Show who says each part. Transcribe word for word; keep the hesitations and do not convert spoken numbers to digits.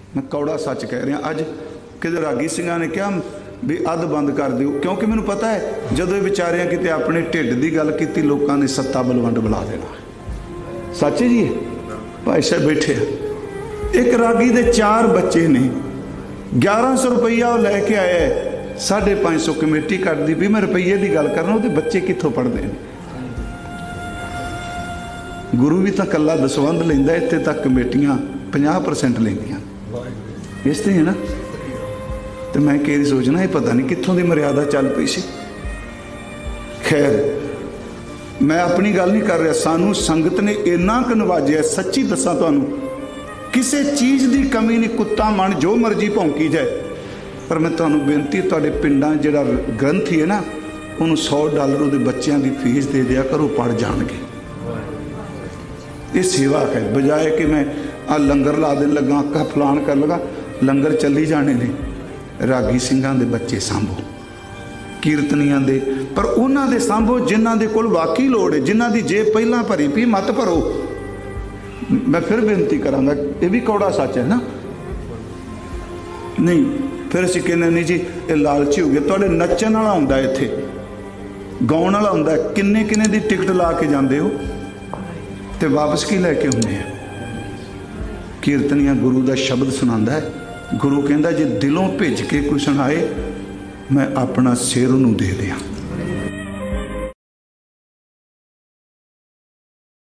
Speaker 1: मैं कौड़ा सच कह रहा। अज कि रागी सिंह ने कहा भी अध बंद कर दो, क्योंकि मैनू पता है जो बेचारियां किते अपने ढिड की गल की लोगों ने सत्ता बलवंड बुला देना। सच है जी, भाई साहब बैठे एक रागी दे चार बच्चे ने, ग्यारह सौ रुपया लैके आया है, साढ़े पाँच सौ कमेटी कट दी भी मैं रुपये की गल करना, वो बच्चे कितों पढ़ते हैं। गुरु भी तो कला दसवंध लेंदा, इत्थे तक कमेटियां पचास परसेंट लेंदियां, इस ते है ना। तो मैं कई सोचना ये पता नहीं कितों की मर्यादा चल पई सी। खैर मैं अपनी गल नहीं कर रहा, सानू संगत ने इन्ना क नवाजिया, सच्ची दसा तुहानू किसी चीज़ की कमी नहीं। कुत्ता मन जो मर्जी भौंकी जाए, पर मैं तुहानू बेनती तुहाडे पिंडां जिहड़ा ग्रंथी है ना, उन्होंने सौ डॉलर उहदे बच्चों की फीस दे दिया करो, पढ़ जाणगे। ये सेवा है, बजाए कि मैं आ लंगर ला देन लगा, का फलान कर लगा, लंगर चली जाने ने। रागी सिंघां दे बच्चे सांभो, कीर्तनियां दे, पर उन्हां दे सांभो जिन्हां दे कोल वाकई लोड़ है, जिन्हां दी जेब पहलां भरी पी मत भरो। मैं फिर बेनती करांगा, ये भी कौड़ा सच है ना। नहीं फिर असीं कहने नहीं जी ये लालची हो गया। तुहाडे नच्चण वाला हुंदा इत्थे, गाउण वाला हुंदा, किन्ने किन्ने दी टिकट ला के जांदे हो ते वापस की लैके आउंदे आ। कीर्तनिया गुरु का शब्द सुनांदा है, गुरु कहंदा जे दिलों भेज के कोई सुनाए, मैं अपना सिर उहनूं दे दियां।